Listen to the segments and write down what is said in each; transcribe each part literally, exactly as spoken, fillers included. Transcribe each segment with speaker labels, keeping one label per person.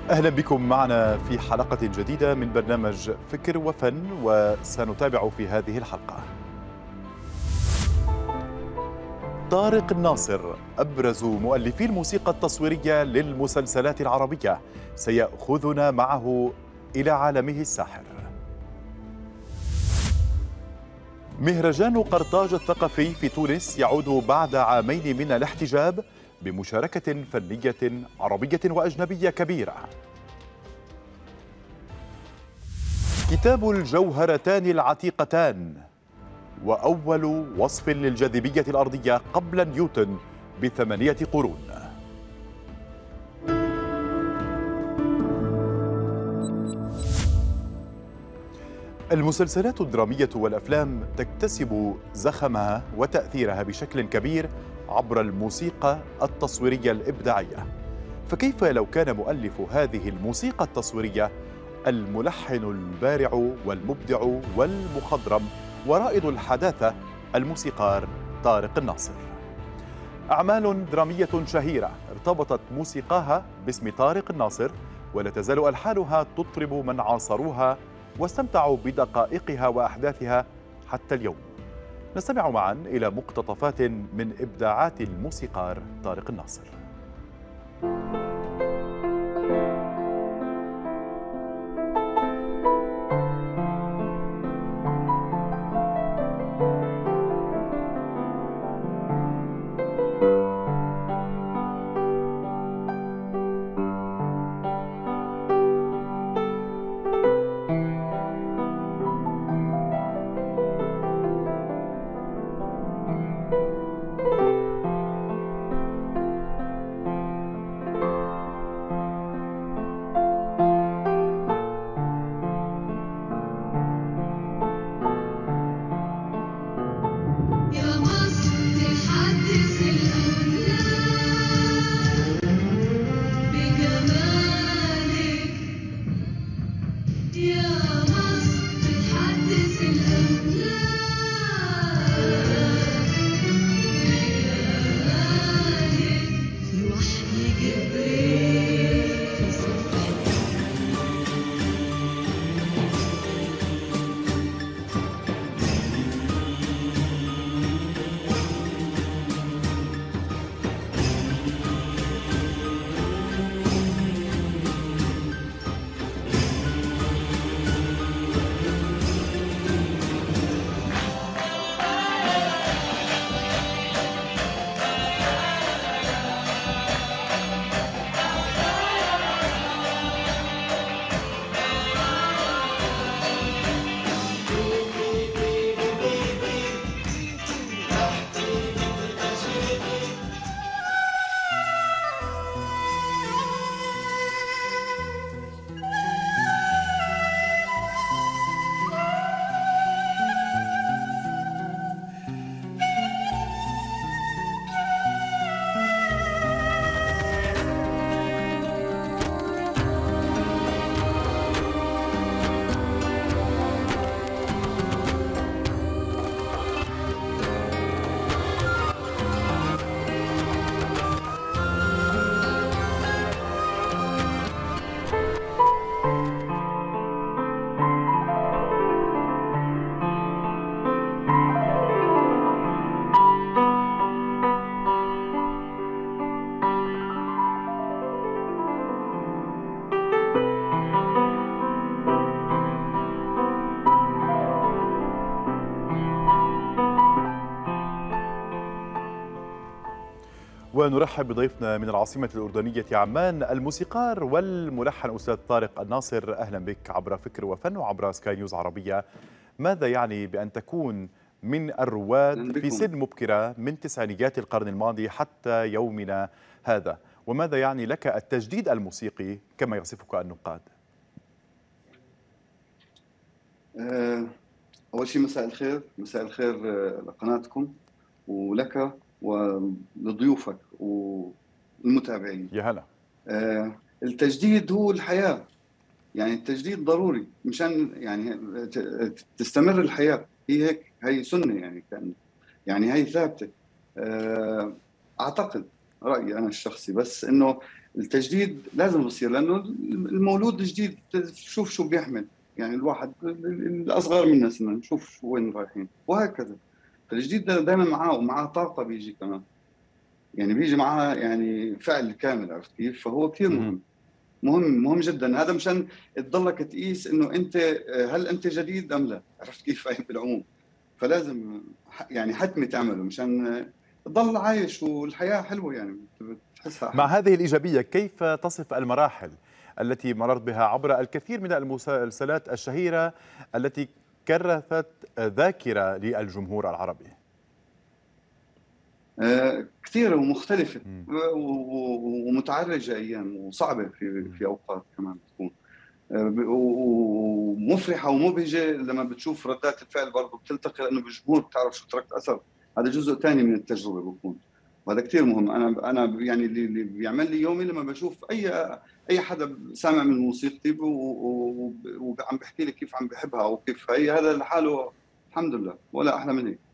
Speaker 1: أهلا بكم معنا في حلقة جديدة من برنامج فكر وفن، وسنتابع في هذه الحلقة طارق الناصر أبرز مؤلفي الموسيقى التصويرية للمسلسلات العربية، سيأخذنا معه إلى عالمه الساحر. مهرجان قرطاج الثقافي في تونس يعود بعد عامين من الاحتجاب بمشاركة فنية عربية وأجنبية كبيرة. كتاب الجوهرتان العتيقتان، وأول وصف للجاذبية الأرضية قبل نيوتن بثمانية قرون. المسلسلات الدرامية والأفلام تكتسب زخمها وتأثيرها بشكل كبير عبر الموسيقى التصويرية الإبداعية، فكيف لو كان مؤلف هذه الموسيقى التصويرية الملحن البارع والمبدع والمخضرم ورائد الحداثة الموسيقار طارق الناصر؟ أعمال درامية شهيرة ارتبطت موسيقاها باسم طارق الناصر، ولا تزال ألحانها تطرب من عاصروها واستمتعوا بدقائقها وأحداثها حتى اليوم. نستمع معا إلى مقتطفات من إبداعات الموسيقار طارق الناصر. ونرحب بضيفنا من العاصمة الأردنية عمان، الموسيقار والملحن أستاذ طارق الناصر. أهلا بك عبر فكر وفن وعبر سكاي نيوز عربية. ماذا يعني بأن تكون من الرواد في سن مبكرة من تسعينيات القرن الماضي حتى يومنا هذا، وماذا يعني لك التجديد الموسيقي كما يصفك النقاد؟
Speaker 2: أول شيء مساء الخير، مساء الخير لقناتكم ولك ولضيوفك والمتابعين.
Speaker 1: يا هلا.
Speaker 2: آه التجديد هو الحياة، يعني التجديد ضروري مشان يعني تستمر الحياة، هي هيك، هي سنة يعني كان يعني هي ثابتة. آه أعتقد رايي انا الشخصي، بس انه التجديد لازم يصير، لانه المولود الجديد شوف شو بيحمل، يعني الواحد الاصغر منا سنا نشوف شو وين رايحين وهكذا. فالجديد دائما معاه ومعاه طاقه بيجي كمان، يعني بيجي معاه يعني فعل كامل، عرفت كيف؟ فهو كثير مهم، مهم مهم جدا. هذا مشان تضلك تقيس انه انت هل انت جديد ام لا، عرفت كيف؟ بالعموم فلازم يعني حتمي تعمله مشان تضل عايش والحياه حلوه، يعني بتحسها
Speaker 1: مع
Speaker 2: احلى.
Speaker 1: هذه الإيجابية كيف تصف المراحل التي مررت بها عبر الكثير من المسلسلات الشهيرة التي كرست ذاكرة للجمهور العربي؟
Speaker 2: آه، كثيره ومختلفه
Speaker 1: مم.
Speaker 2: ومتعرجه ايام وصعبه في في اوقات كمان بتكون ومفرحه ومبهجه لما بتشوف ردات الفعل برضه بتلتقي، لانه بالجمهور بتعرف شو تركت اثر. هذا جزء ثاني من التجربه بكون، وهذا كثير مهم. انا انا يعني اللي اللي بيعمل لي يومي لما بشوف اي اي حدا سامع من موسيقتي وعم بحكي لي كيف عم بحبها او كيف هي، هذا لحاله الحمد لله ولا احلى من هيك.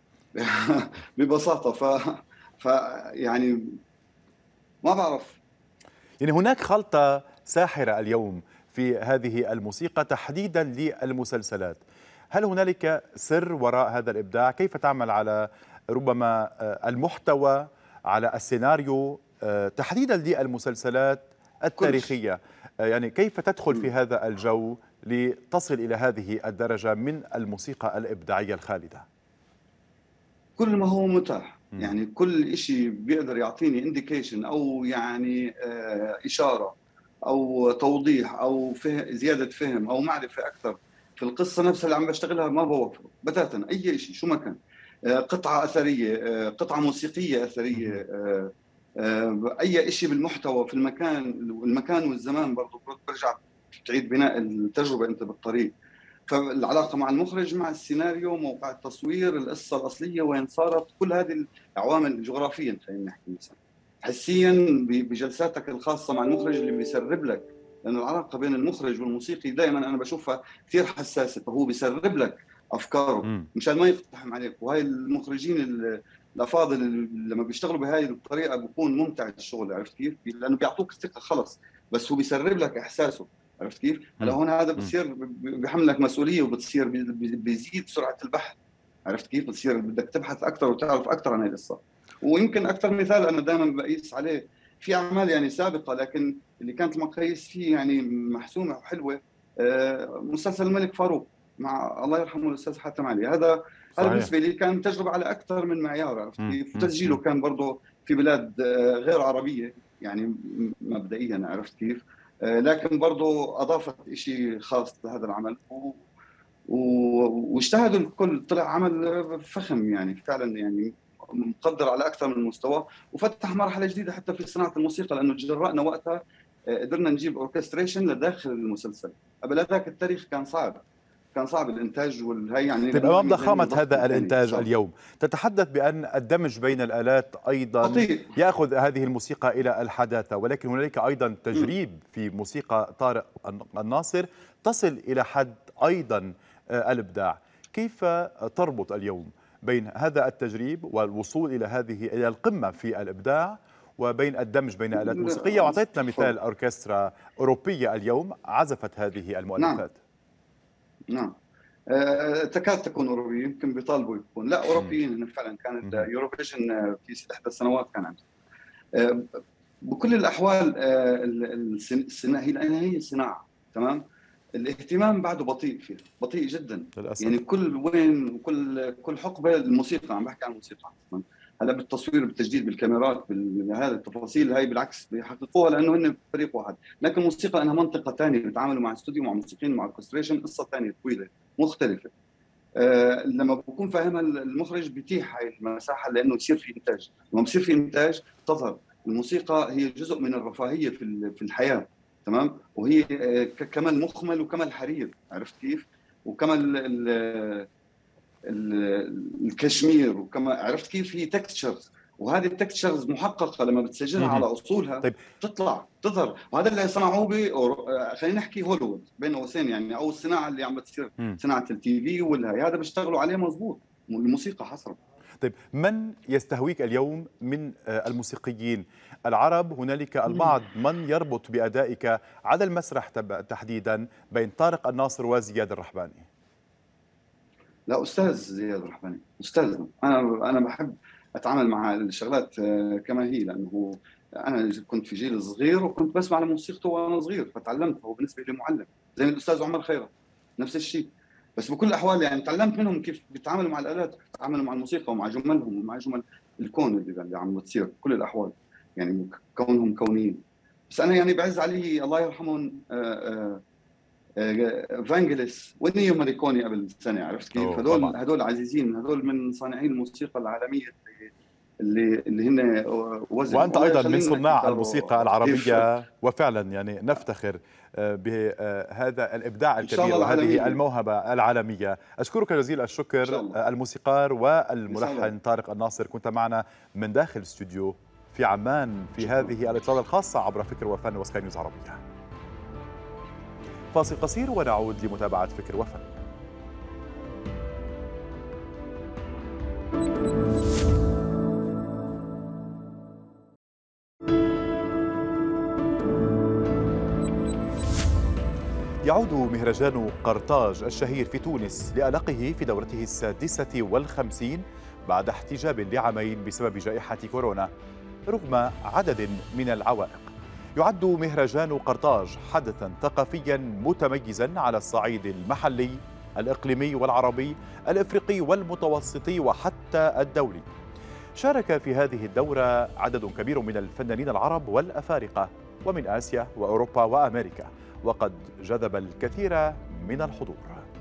Speaker 2: ببساطه ف ف يعني ما بعرف.
Speaker 1: يعني هناك خلطة ساحرة اليوم في هذه الموسيقى تحديدا للمسلسلات. هل هنالك سر وراء هذا الإبداع؟ كيف تعمل على ربما المحتوى، على السيناريو تحديدا للمسلسلات
Speaker 2: كلش.
Speaker 1: التاريخية؟ يعني كيف تدخل في هذا الجو لتصل إلى هذه الدرجة من الموسيقى الإبداعية الخالدة؟
Speaker 2: كل ما هو متاح، يعني كل شيء بيقدر يعطيني انديكيشن او يعني اشاره او توضيح او فهم، زياده فهم او معرفه اكثر في القصه نفسها اللي عم بشتغلها، ما بوقفه بتاتا. اي شيء شو ما كان، قطعه اثريه، قطعه موسيقيه اثريه، اي شيء بالمحتوى في المكان، المكان والزمان برضه برجع تعيد بناء التجربه انت بالطريق. فالعلاقه مع المخرج، مع السيناريو، موقع التصوير، القصه الاصليه وين صارت، كل هذه العوامل جغرافيا خلينا نحكي مثلا، حسيا بجلساتك الخاصه مع المخرج اللي بيسرب لك، لانه العلاقه بين المخرج والموسيقي دائما انا بشوفها كثير حساسه، فهو بيسرب لك افكاره مشان ما يقتحم عليك. وهي المخرجين الافاضل لما بيشتغلوا بهاي الطريقه بيكون ممتع الشغل، عرفت كيف؟ لانه بيعطوك الثقه خلص، بس هو بيسرب لك احساسه، عرفت كيف؟ هلا هون هذا بتصير بيحملك مسؤوليه وبتصير بيزيد سرعه البحث، عرفت كيف؟ بتصير بدك تبحث اكثر وتعرف اكثر عن القصه. ويمكن اكثر مثال انا دائما بقيس عليه في اعمال يعني سابقه، لكن اللي كانت المقاييس فيه يعني محسومه وحلوه، مسلسل الملك فاروق مع الله يرحمه الاستاذ حاتم علي. هذا هذا بالنسبه لي كان تجربه على اكثر من معيار، عرفت كيف؟ وتسجيله كان برضه في بلاد غير عربيه يعني مبدئيا، عرفت كيف؟ لكن برضه اضافت شيء خاص لهذا العمل و... و... واجتهدوا الكل، طلع عمل فخم يعني فعلا، يعني مقدر على اكثر من مستوى، وفتح مرحله جديده حتى في صناعه الموسيقى، لانه جرأنا وقتها قدرنا نجيب اوركستريشن لداخل المسلسل. قبل ذاك التاريخ كان صعب، كان صعب الانتاج والهي يعني.
Speaker 1: طيب امام ضخامه هذا الانتاج اليوم، تتحدث بان الدمج بين الالات ايضا
Speaker 2: خطير.
Speaker 1: ياخذ هذه الموسيقى الى الحداثه، ولكن هنالك ايضا تجريب في موسيقى طارق الناصر تصل الى حد ايضا الابداع. كيف تربط اليوم بين هذا التجريب والوصول الى هذه الى القمه في الابداع وبين الدمج بين آلات موسيقية؟ واعطيتنا مثال اوركسترا اوروبيه اليوم عزفت هذه المؤلفات.
Speaker 2: نعم نعم أه تكاد تكون اوروبيه، يمكن بيطالبوا يكون لا اوروبيين فعلا. كانت يوروفيجن في احدى السنوات كان عندهم. أه بكل الاحوال أه الصناعه هي لانها هي صناعه، تمام. الاهتمام بعده بطيء فيها، بطيء جدا للأسف. يعني كل وين كل كل حقبه الموسيقى، عم بحكي عن الموسيقى هلا بالتصوير بالتجديد بالكاميرات بهذه التفاصيل هاي بالعكس بيحققوها لانه هن فريق واحد. لكن الموسيقى انها منطقه ثانيه، بيتعاملوا مع استوديو مع موسيقيين مع اوركستريشن، قصه ثانيه طويله مختلفه. آه لما بكون فاهمها المخرج بيتيح هاي المساحه لانه يصير في انتاج. لما بصير في انتاج تظهر الموسيقى هي جزء من الرفاهيه في في الحياه، تمام. وهي آه كمال مخمل وكمال حرير، عرفت كيف؟ وكمال الكشمير، وكما عرفت كيف هي تكستشرز، وهذه التكستشرز محققه لما بتسجلها على اصولها طيب. تطلع تظهر. وهذا اللي صنعوه ب خلينا نحكي هوليوود بين قوسين يعني، او الصناعه اللي عم بتصير صناعه التي في والهي، هذا بيشتغلوا عليه مضبوط الموسيقى حصرا.
Speaker 1: طيب من يستهويك اليوم من الموسيقيين العرب؟ هنالك البعض من يربط بأدائك على المسرح تحديدا بين طارق الناصر وزياد الرحباني.
Speaker 2: لا أستاذ زياد الرحباني أستاذنا. أنا أنا بحب أتعامل مع الشغلات كما هي، لأنه أنا كنت في جيل صغير وكنت بسمع لموسيقته وأنا صغير فتعلمت. هو بالنسبة لي معلم زي الأستاذ عمر خيرت نفس الشيء. بس بكل الأحوال يعني تعلمت منهم كيف بيتعاملوا مع الآلات، بيتعاملوا مع الموسيقى ومع جملهم ومع جمل الكون اللي عم بتصير بكل الأحوال، يعني كونهم كونيين. بس أنا يعني بعز علي الله يرحمهم فانجلس ونيو ماريكوني قبل سنه، عرفت كيف؟ هدول هدول عزيزين، هدول من صانعين الموسيقى العالميه اللي اللي هن وزن.
Speaker 1: وانت ايضا من صناع الموسيقى العربيه، وفعلا يعني نفتخر بهذا الابداع الكبير وهذه الموهبه العالميه. اشكرك جزيل الشكر الموسيقار والملحن طارق الناصر، كنت معنا من داخل الاستوديو في عمان في هذه الاتصالات الخاصه عبر فكر وفن وسكاي نيوز عربيه. فاصل قصير ونعود لمتابعة فكر وفن. يعود مهرجان قرطاج الشهير في تونس لألقه في دورته السادسة والخمسين بعد احتجاب لعامين بسبب جائحة كورونا رغم عدد من العوائق. يعد مهرجان قرطاج حدثاً ثقافياً متميزاً على الصعيد المحلي، الإقليمي والعربي، الإفريقي والمتوسطي وحتى الدولي. شارك في هذه الدورة عدد كبير من الفنانين العرب والأفارقة ومن آسيا وأوروبا وأمريكا، وقد جذب الكثير من الحضور.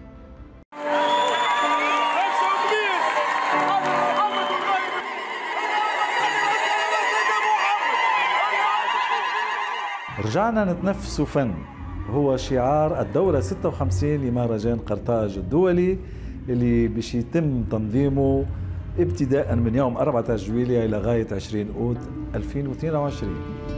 Speaker 3: رجعنا نتنفس فن هو شعار الدورة ستة وخمسين لمهرجان قرطاج الدولي اللي باش يتم تنظيمه ابتداء من يوم أربعة عشر جويلية إلى غاية عشرين أوت ألفين واثنين وعشرين.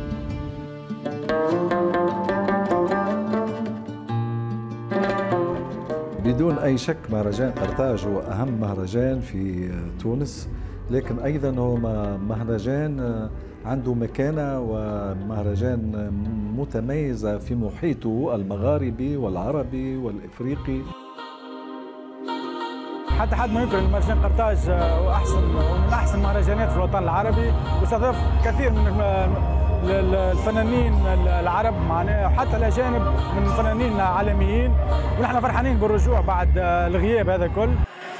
Speaker 3: بدون أي شك مهرجان قرطاج هو أهم مهرجان في تونس، لكن أيضا هو مهرجان عنده مكانة ومهرجان متميز في محيطه المغاربي والعربي والإفريقي.
Speaker 4: حتى حد ما ينكر ان مهرجان قرطاج هو احسن ومن احسن المهرجانات في الوطن العربي، واستضاف كثير من الفنانين العرب معناها وحتى الاجانب من فنانين عالميين، ونحن فرحانين بالرجوع بعد الغياب هذا الكل.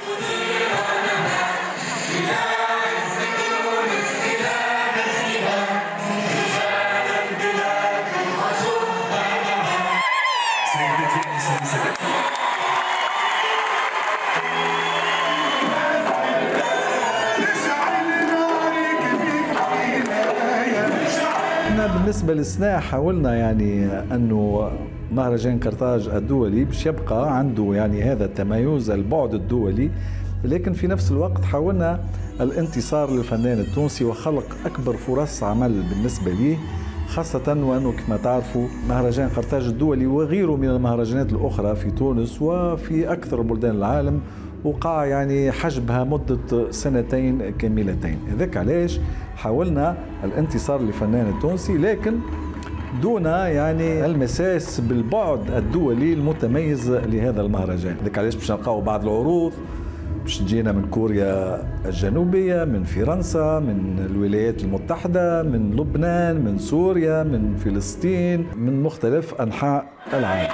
Speaker 3: بالنسبة للسنة حاولنا يعني أنه مهرجان قرطاج الدولي باش يبقى عنده يعني هذا التميز البعد الدولي، لكن في نفس الوقت حاولنا الانتصار للفنان التونسي وخلق أكبر فرص عمل بالنسبة ليه، خاصة وأنه كما تعرفوا مهرجان قرطاج الدولي وغيره من المهرجانات الأخرى في تونس وفي أكثر بلدان العالم وقع يعني حجبها مدة سنتين كاملتين. هذاك علاش حاولنا الانتصار للفنان التونسي لكن دون يعني المساس بالبعد الدولي المتميز لهذا المهرجان. هذاك علاش باش نلقاو بعض العروض باش تجينا من كوريا الجنوبية، من فرنسا، من الولايات المتحدة، من لبنان، من سوريا، من فلسطين، من مختلف أنحاء العالم.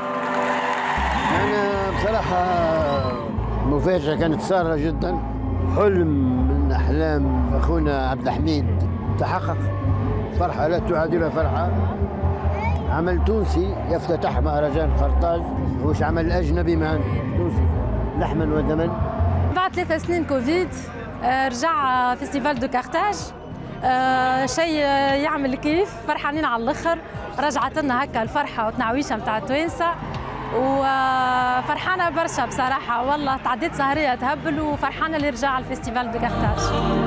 Speaker 5: مفاجأة كانت سارة جدا حلم من أحلام أخونا عبد الحميد تحقق، فرحة لا تعادلها فرحة. عمل تونسي يفتتح مهرجان قرطاج، هوش عمل أجنبي معنا، تونسي لحما ودما.
Speaker 6: بعد ثلاث سنين كوفيد رجع فيستيفال دو كارتاج، شيء يعمل كيف، فرحانين على الاخر. رجعت لنا هكا الفرحة والتنعويشة متاع التوانسة، وفرحانة برشا بصراحة والله. تعديت سهرية تهبل وفرحانة اللي رجع الفيستيفال دو كارتاج.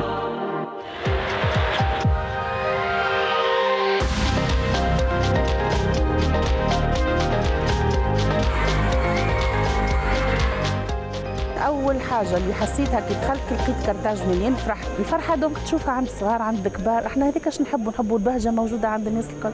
Speaker 7: أول حاجة اللي حسيتها كي دخلت كي لقيت كارتاج مليان فرح، الفرحة دونك تشوفها عند الصغار عند الكبار، احنا هذيك اش نحبوا، نحبوا البهجة موجودة عند الناس الكل.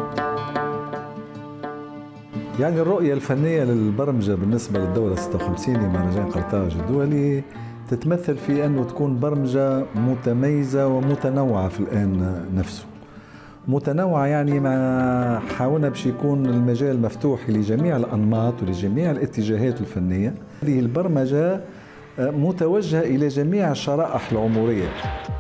Speaker 3: يعني الرؤية الفنية للبرمجة بالنسبة للدورة ستة وخمسين لمهرجان قرطاج الدولي تتمثل في أنه تكون برمجة متميزة ومتنوعة في الآن نفسه. متنوعة يعني ما حاولنا باش يكون المجال مفتوح لجميع الأنماط ولجميع الاتجاهات الفنية. هذه البرمجة متوجهة إلى جميع الشرائح العمرية.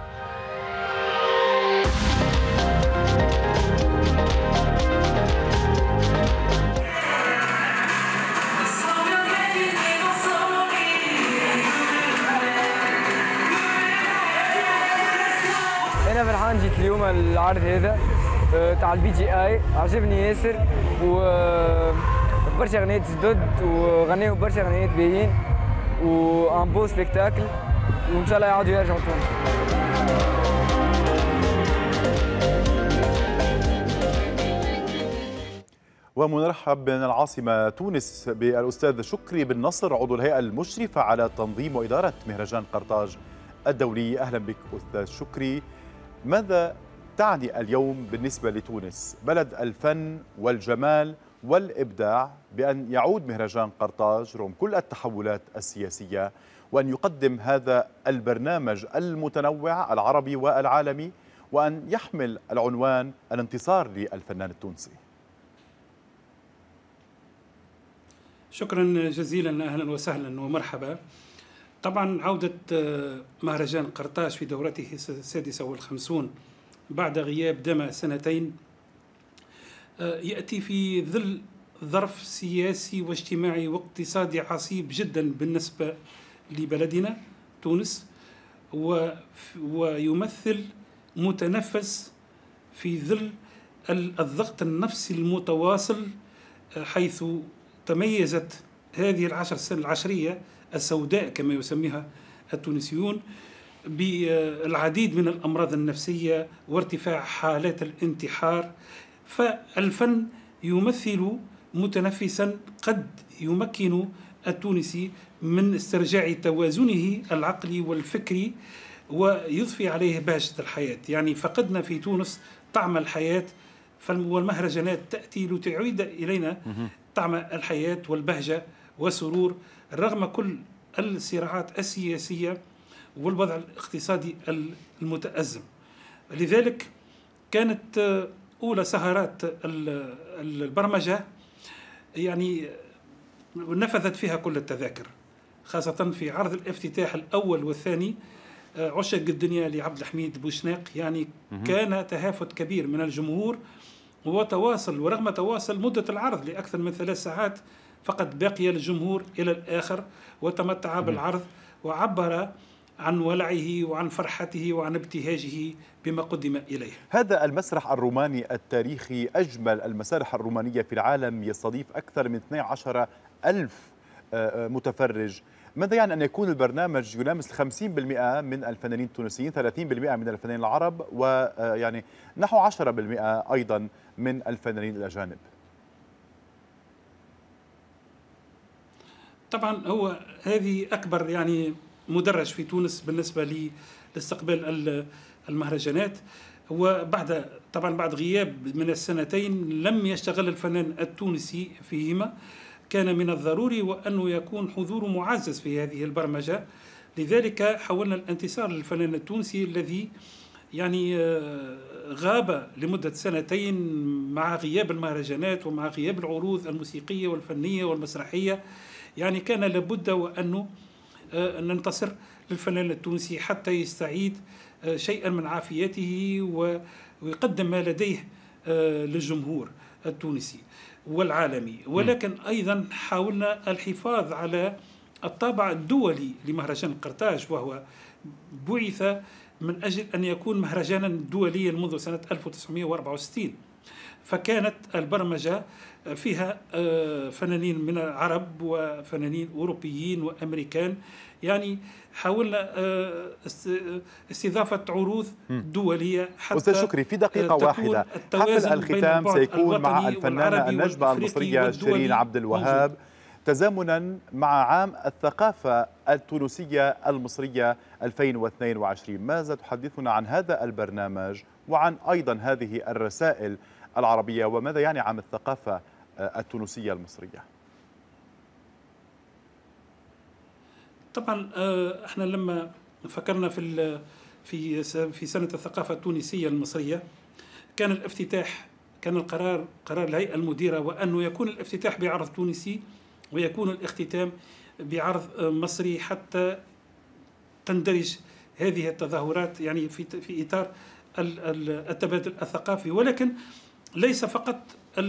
Speaker 8: أنا فرحان جيت اليوم العرض هذا تاع البي جي اي، عجبني ياسر وبرشا غنيات جدد وغنيو برشا غنيات باهيين وان بو سبيكتاكل، وان شاء الله يعاودوا يرجعوا تونس.
Speaker 1: ومنرحب من العاصمة تونس بالأستاذ شكري بن نصر، عضو الهيئة المشرفة على تنظيم وإدارة مهرجان قرطاج الدولي. أهلا بك أستاذ شكري. ماذا تعني اليوم بالنسبة لتونس بلد الفن والجمال والإبداع بأن يعود مهرجان قرطاج رغم كل التحولات السياسية، وأن يقدم هذا البرنامج المتنوع العربي والعالمي، وأن يحمل العنوان الانتصار للفنان التونسي؟
Speaker 9: شكرا جزيلا، أهلا وسهلا ومرحبا. طبعا عودة مهرجان قرطاج في دورته السادسة والخمسون بعد غياب دام سنتين يأتي في ظل ظرف سياسي واجتماعي واقتصادي عصيب جدا بالنسبة لبلدنا تونس، ويمثل متنفس في ظل الضغط النفسي المتواصل، حيث تميزت هذه العشر سنة العشرية السوداء كما يسميها التونسيون بالعديد من الأمراض النفسية وارتفاع حالات الانتحار. فالفن يمثل متنفسا قد يمكن التونسي من استرجاع توازنه العقلي والفكري ويضفي عليه بهجة الحياة. يعني فقدنا في تونس طعم الحياة، والمهرجانات تأتي لتعيد إلينا طعم الحياة والبهجة والسرور رغم كل الصراعات السياسية والوضع الاقتصادي المتأزم. لذلك كانت أولى سهرات البرمجة يعني نفذت فيها كل التذاكر، خاصة في عرض الافتتاح الأول والثاني عشق الدنيا لعبد الحميد بوشناق. يعني كان تهافت كبير من الجمهور وتواصل، ورغم تواصل مدة العرض لأكثر من ثلاث ساعات فقد بقي الجمهور إلى الآخر وتمتع بالعرض وعبر عن ولعه وعن فرحته وعن ابتهاجه بما قدم إليه.
Speaker 1: هذا المسرح الروماني التاريخي أجمل المسارح الرومانية في العالم، يستضيف أكثر من اثني عشر ألف متفرج. ماذا يعني أن يكون البرنامج يلامس خمسين بالمئة من الفنانين التونسيين، ثلاثين بالمئة من الفنانين العرب، ويعني نحو عشرة بالمئة أيضا من الفنانين الأجانب؟
Speaker 9: طبعا هو هذه أكبر يعني مدرج في تونس بالنسبة لاستقبال المهرجانات. وبعد طبعا بعد غياب من السنتين لم يشتغل الفنان التونسي فيهما، كان من الضروري وأنه يكون حضور معزز في هذه البرمجة. لذلك حاولنا الانتصار للفنان التونسي الذي يعني غاب لمدة سنتين مع غياب المهرجانات ومع غياب العروض الموسيقية والفنية والمسرحية. يعني كان لابد وأنه ننتصر للفنان التونسي حتى يستعيد شيئا من عافيته ويقدم ما لديه للجمهور التونسي والعالمي. ولكن أيضا حاولنا الحفاظ على الطابع الدولي لمهرجان قرطاج، وهو بعث من أجل أن يكون مهرجانا دوليا منذ سنة ألف وتسعمئة وأربعة وستين، فكانت البرمجة فيها فنانين من العرب وفنانين أوروبيين وأمريكان. يعني حاولنا استضافة عروض دولية حتى
Speaker 1: أستاذ شكري في دقيقة واحدة، حفل الختام سيكون مع الفنانة النجمة المصرية شيرين عبد الوهاب تزامنا مع عام الثقافة التونسية المصرية ألفين واثنين وعشرين. ماذا تحدثنا عن هذا البرنامج وعن أيضا هذه الرسائل العربية، وماذا يعني عام الثقافة التونسية المصرية؟
Speaker 9: طبعا احنا لما فكرنا في في في سنة الثقافة التونسية المصرية كان الافتتاح، كان القرار قرار الهيئة المديرة وأنه يكون الافتتاح بعرض تونسي ويكون الاختتام بعرض مصري حتى تندرج هذه التظاهرات يعني في في إطار التبادل الثقافي، ولكن ليس فقط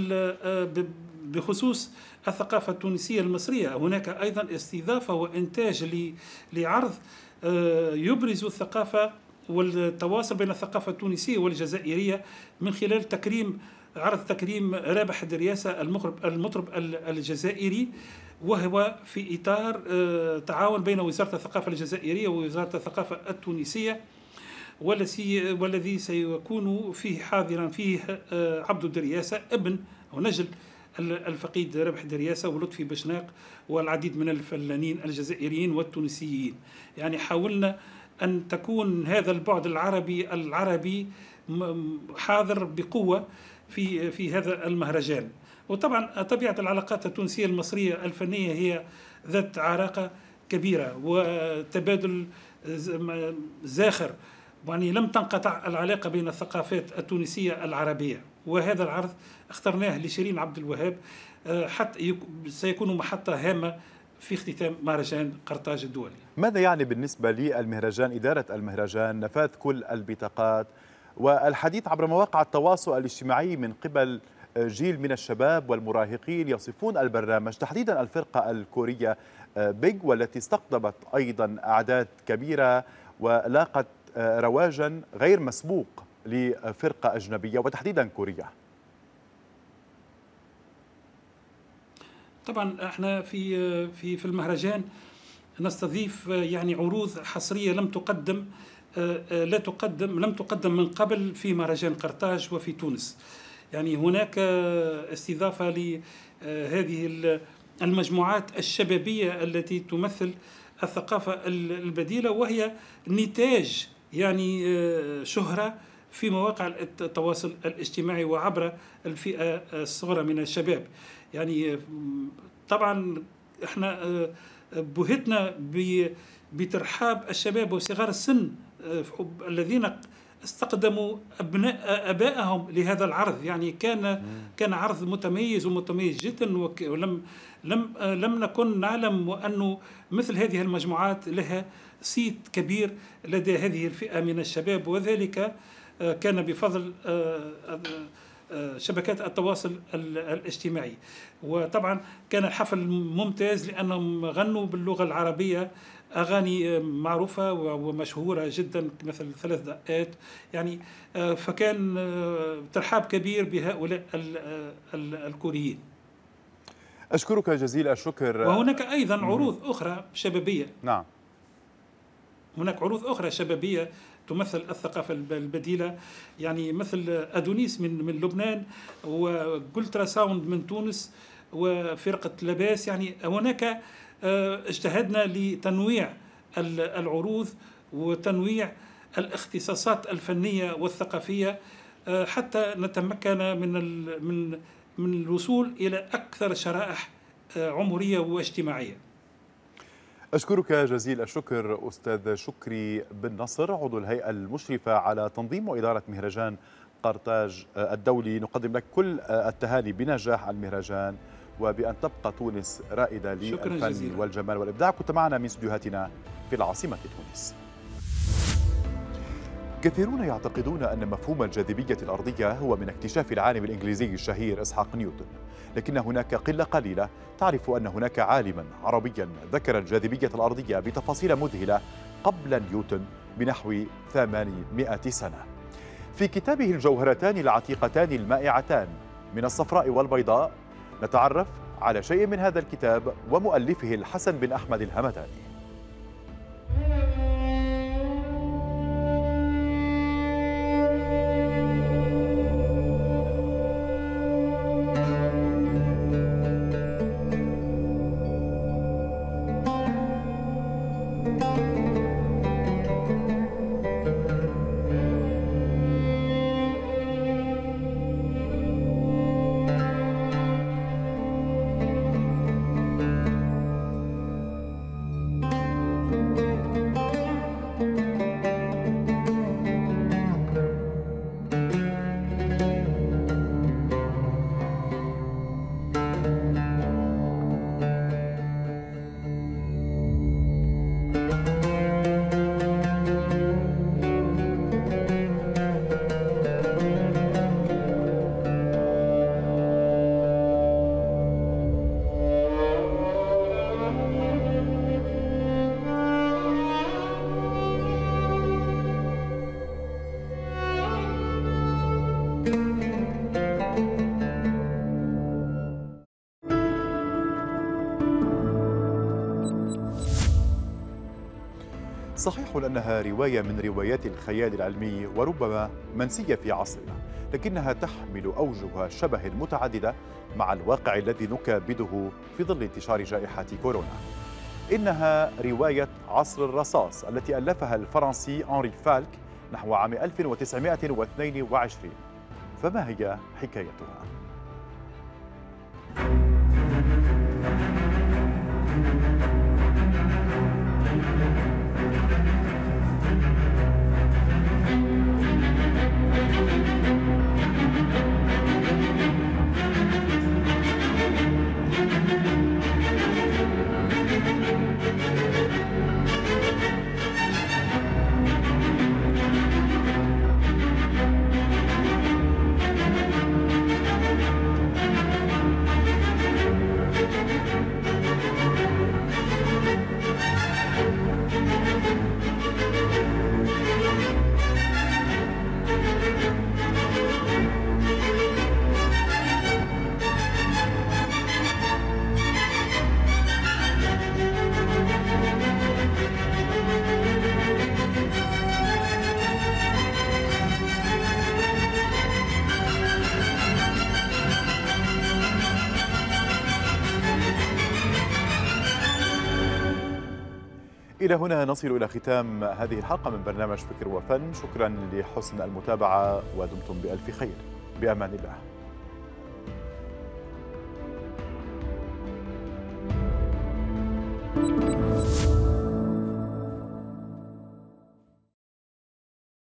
Speaker 9: بخصوص الثقافة التونسية المصرية، هناك أيضا استضافة وإنتاج لعرض يبرز الثقافة والتواصل بين الثقافة التونسية والجزائرية من خلال تكريم عرض تكريم رابح الدرياسة المطرب الجزائري، وهو في إطار تعاون بين وزارة الثقافة الجزائرية ووزارة الثقافة التونسية، والذي سيكون فيه حاضرا فيه عبد الدرياسة ابن ونجل الفقيد رابح الدرياسة ولطفي بشناق والعديد من الفنانين الجزائريين والتونسيين. يعني حاولنا أن تكون هذا البعد العربي العربي حاضر بقوة في في هذا المهرجان. وطبعا طبيعة العلاقات التونسية المصرية الفنية هي ذات علاقة كبيرة وتبادل زاخر، يعني لم تنقطع العلاقة بين الثقافات التونسية العربية. وهذا العرض اخترناه لشيرين عبد الوهاب حتى سيكون محطة هامة في اختتام مهرجان قرطاج الدولي.
Speaker 1: ماذا يعني بالنسبة للمهرجان إدارة المهرجان نفاذ كل البطاقات والحديث عبر مواقع التواصل الاجتماعي من قبل جيل من الشباب والمراهقين يصفون البرنامج تحديدا الفرقة الكورية بيج، والتي استقطبت أيضا أعداد كبيرة ولاقت رواجا غير مسبوق لفرقة أجنبية وتحديدا كورية؟
Speaker 9: طبعا احنا في في في المهرجان نستضيف يعني عروض حصرية لم تقدم لا تقدم لم تقدم من قبل في مهرجان قرطاج وفي تونس. يعني هناك استضافة لهذه المجموعات الشبابية التي تمثل الثقافة البديلة، وهي نتاج يعني شهرة في مواقع التواصل الاجتماعي وعبر الفئة الصغرى من الشباب. يعني طبعا احنا بهتنا بترحاب الشباب وصغار السن الذين استقدموا ابناء ابائهم لهذا العرض. يعني كان كان عرض متميز ومتميز جدا، ولم لم لم نكن نعلم انه مثل هذه المجموعات لها صيت كبير لدى هذه الفئة من الشباب، وذلك كان بفضل شبكات التواصل الاجتماعي. وطبعا كان الحفل ممتاز لأنهم غنوا باللغة العربية أغاني معروفة ومشهورة جدا مثل ثلاث دقات، يعني فكان ترحاب كبير بهؤلاء الكوريين.
Speaker 1: أشكرك جزيل الشكر.
Speaker 9: وهناك أيضا عروض أخرى شبابية.
Speaker 1: نعم،
Speaker 9: هناك عروض أخرى شبابية تمثل الثقافة البديلة، يعني مثل أدونيس من من لبنان وجولترا ساوند من تونس وفرقة لباس. يعني هناك اجتهدنا لتنويع العروض وتنويع الاختصاصات الفنية والثقافية حتى نتمكن من من من الوصول إلى أكثر شرائح عمرية واجتماعية.
Speaker 1: أشكرك جزيل الشكر أستاذ شكري بن نصر، عضو الهيئة المشرفة على تنظيم وإدارة مهرجان قرطاج الدولي. نقدم لك كل التهاني بنجاح المهرجان وبأن تبقى تونس رائدة للفن
Speaker 9: جزيلا.
Speaker 1: والجمال والإبداع. كنت معنا من استديوهاتنا في العاصمة تونس. كثيرون يعتقدون أن مفهوم الجاذبية الأرضية هو من اكتشاف العالم الإنجليزي الشهير إسحاق نيوتن، لكن هناك قلة قليلة تعرف أن هناك عالما عربيا ذكر الجاذبية الأرضية بتفاصيل مذهلة قبل نيوتن بنحو ثمانمائة سنة. في كتابه الجوهرتان العتيقتان المائعتان من الصفراء والبيضاء نتعرف على شيء من هذا الكتاب ومؤلفه الحسن بن أحمد الهمداني. صحيح أنها رواية من روايات الخيال العلمي وربما منسية في عصرنا، لكنها تحمل أوجه شبه متعددة مع الواقع الذي نكابده في ظل انتشار جائحة كورونا. إنها رواية عصر الرصاص التي ألفها الفرنسي أنري فالك نحو عام ألف وتسعمائة واثنين وعشرين. فما هي حكايتها؟ إلى هنا نصل إلى ختام هذه الحلقة من برنامج فكر وفن. شكرا لحسن المتابعة ودمتم بألف خير. بأمان الله.